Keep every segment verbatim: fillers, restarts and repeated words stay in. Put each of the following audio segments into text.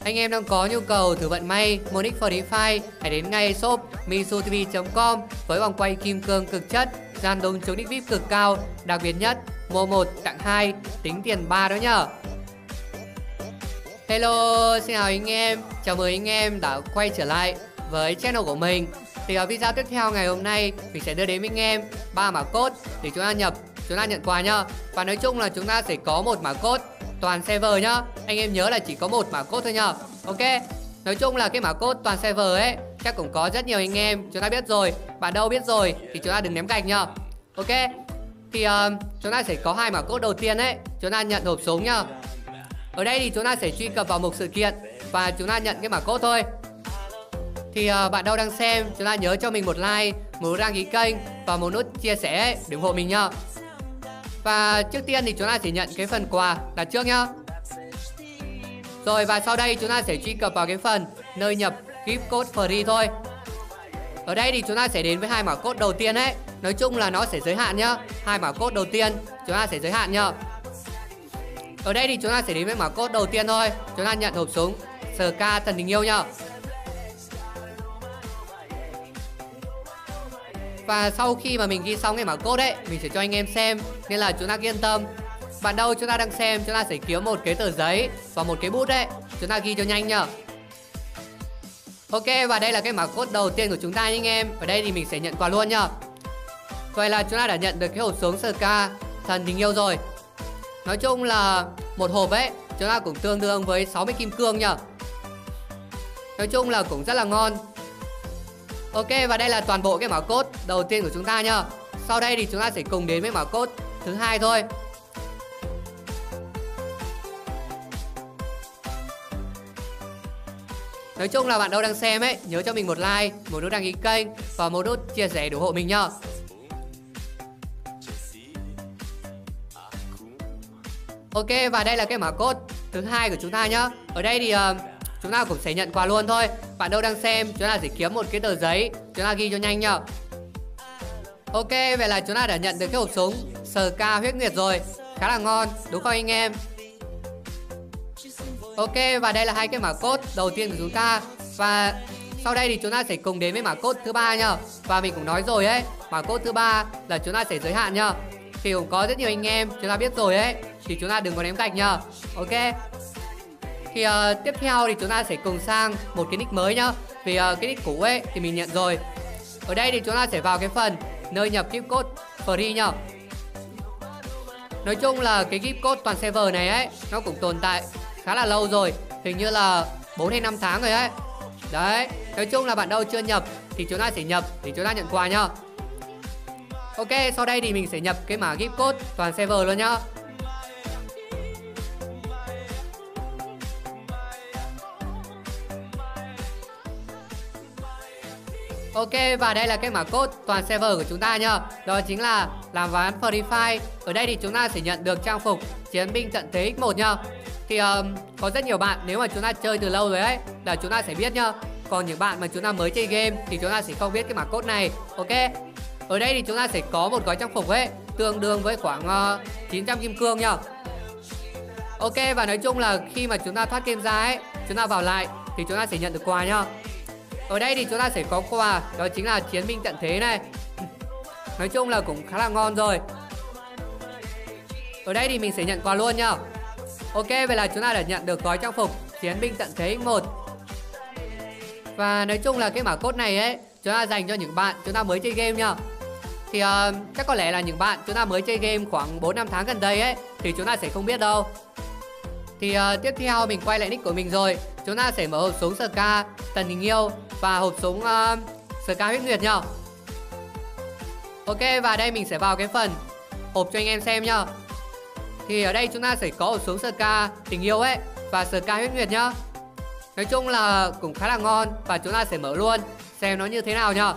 Anh em đang có nhu cầu thử vận may mua nick Free Fire, hãy đến ngay shop misutv chấm com với vòng quay kim cương cực chất, gian đúng chống nick vi ai pi cực cao, đặc biệt nhất mua một tặng hai, tính tiền ba đó nhá. Hello, xin chào anh em, chào mừng anh em đã quay trở lại với channel của mình. Thì ở video tiếp theo ngày hôm nay mình sẽ đưa đến anh em ba mã code để chúng ta nhập, chúng ta nhận quà nhá. Và nói chung là chúng ta sẽ có một mã code toàn server nhá. Anh em nhớ là chỉ có một mã code thôi nhá. Ok. Nói chung là cái mã code toàn server ấy chắc cũng có rất nhiều anh em chúng ta biết rồi. Bạn đâu biết rồi thì chúng ta đừng ném gạch nhá. Ok. Thì uh, chúng ta sẽ có hai mã code đầu tiên ấy, chúng ta nhận hộp súng nhá. Ở đây thì chúng ta sẽ truy cập vào mục sự kiện và chúng ta nhận cái mã code thôi. Thì uh, bạn đâu đang xem, chúng ta nhớ cho mình một like, một nút đăng ký kênh và một nút chia sẻ để ủng hộ mình nhá. Và trước tiên thì chúng ta sẽ nhận cái phần quà đặt trước nhá. Rồi và sau đây chúng ta sẽ truy cập vào cái phần nơi nhập gift code free thôi. Ở đây thì chúng ta sẽ đến với hai mã code đầu tiên ấy. Nói chung là nó sẽ giới hạn nhá. Hai mã code đầu tiên chúng ta sẽ giới hạn nhá. Ở đây thì chúng ta sẽ đến với mã code đầu tiên thôi. Chúng ta nhận hộp súng ét ca thần tình yêu nhá. Và sau khi mà mình ghi xong cái mã code ấy, mình sẽ cho anh em xem, nên là chúng ta yên tâm. Bạn đâu chúng ta đang xem, chúng ta sẽ kiếm một cái tờ giấy và một cái bút đấy, chúng ta ghi cho nhanh nhá. Ok, và đây là cái mã code đầu tiên của chúng ta anh em. Ở đây thì mình sẽ nhận quà luôn nhá. Vậy là chúng ta đã nhận được cái hộp súng ét ca thần tình yêu rồi. Nói chung là một hộp ấy chúng ta cũng tương đương với sáu mươi kim cương nhá. Nói chung là cũng rất là ngon. Ok, và đây là toàn bộ cái mã code đầu tiên của chúng ta nhá. Sau đây thì chúng ta sẽ cùng đến với mã code thứ hai thôi. Nói chung là bạn đâu đang xem ấy, nhớ cho mình một like, một nút đăng ký kênh và một nút chia sẻ để ủng hộ mình nhá. Ok, và đây là cái mã code thứ hai của chúng ta nhá. Ở đây thì uh, chúng ta cũng sẽ nhận quà luôn thôi. Bạn đâu đang xem, chúng ta sẽ kiếm một cái tờ giấy, chúng ta ghi cho nhanh nhá. Ok, vậy là chúng ta đã nhận được cái hộp súng ét ca huyết nguyệt rồi. Khá là ngon, đúng không anh em? Ok, và đây là hai cái mã code đầu tiên của chúng ta. Và sau đây thì chúng ta sẽ cùng đến với mã code thứ ba nhá. Và mình cũng nói rồi ấy, mã code thứ ba là chúng ta sẽ giới hạn nhá. Thì cũng có rất nhiều anh em chúng ta biết rồi ấy, thì chúng ta đừng có ném gạch nhá. Ok. Thì uh, tiếp theo thì chúng ta sẽ cùng sang một cái nick mới nhá. Vì uh, cái nick cũ ấy thì mình nhận rồi. Ở đây thì chúng ta sẽ vào cái phần nơi nhập gift code free nhá. Nói chung là cái gift code toàn server này ấy, nó cũng tồn tại khá là lâu rồi, hình như là bốn hay năm tháng rồi ấy. Đấy, nói chung là bạn đâu chưa nhập thì chúng ta sẽ nhập để chúng ta nhận quà nhá. Ok, sau đây thì mình sẽ nhập cái mã gift code toàn server luôn nhá. Ok, và đây là cái mã code toàn server của chúng ta nhá. Đó chính là làm ván Free Fire. Ở đây thì chúng ta sẽ nhận được trang phục chiến binh tận thế nhân một nhá. Thì um, có rất nhiều bạn nếu mà chúng ta chơi từ lâu rồi ấy là chúng ta sẽ biết nhá. Còn những bạn mà chúng ta mới chơi game thì chúng ta sẽ không biết cái mã code này. Ok. Ở đây thì chúng ta sẽ có một gói trang phục ấy tương đương với khoảng uh, chín trăm kim cương nhá. Ok, và nói chung là khi mà chúng ta thoát game ra ấy, chúng ta vào lại thì chúng ta sẽ nhận được quà nhá. Ở đây thì chúng ta sẽ có quà, đó chính là chiến binh tận thế này. Nói chung là cũng khá là ngon rồi. Ở đây thì mình sẽ nhận quà luôn nhá. Ok, vậy là chúng ta đã nhận được gói trang phục chiến binh tận thế nhân một. Và nói chung là cái mã code này ấy, chúng ta dành cho những bạn chúng ta mới chơi game nhá. Thì uh, chắc có lẽ là những bạn chúng ta mới chơi game khoảng bốn năm tháng gần đây ấy thì chúng ta sẽ không biết đâu. Thì uh, tiếp theo mình quay lại nick của mình rồi. Chúng ta sẽ mở hộp súng ét ca thần tình yêu và hộp súng uh, ét ca huyết nguyệt nhá. Ok, và đây mình sẽ vào cái phần hộp cho anh em xem nhá. Thì ở đây chúng ta sẽ có hộp súng ét ca tình yêu ấy và ét ca huyết nguyệt nhá. Nói chung là cũng khá là ngon và chúng ta sẽ mở luôn xem nó như thế nào nhá.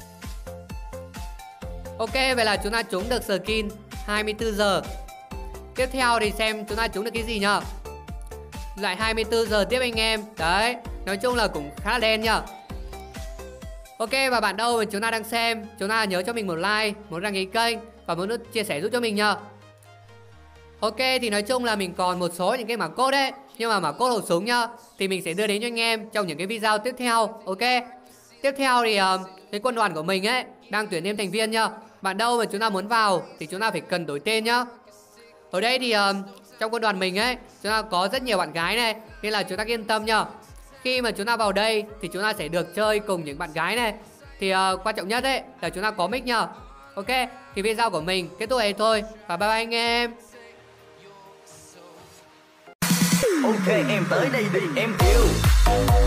Ok, vậy là chúng ta trúng được skin hai mươi tư giờ. Tiếp theo thì xem chúng ta trúng được cái gì nhá. Lại hai mươi tư giờ tiếp anh em. Đấy, nói chung là cũng khá là đen nhá. Ok, và bạn đâu mà chúng ta đang xem, chúng ta nhớ cho mình một like, một đăng ký kênh và một nút chia sẻ giúp cho mình nhá. Ok, thì nói chung là mình còn một số những cái mã code ấy nhưng mà mà cốt hộp súng nhá, thì mình sẽ đưa đến cho anh em trong những cái video tiếp theo. Ok. Tiếp theo thì uh, cái quân đoàn của mình ấy đang tuyển thêm thành viên nhá. Bạn đâu mà chúng ta muốn vào thì chúng ta phải cần đổi tên nhá. Ở đây thì uh, trong quân đoàn mình ấy chúng ta có rất nhiều bạn gái này, nên là chúng ta yên tâm nhá. Khi mà chúng ta vào đây thì chúng ta sẽ được chơi cùng những bạn gái này. Thì uh, quan trọng nhất ấy là chúng ta có mic nhá. Ok, thì video của mình kết thúc đây thôi. Và bye bye anh em. Ok em tới đây đi em yêu.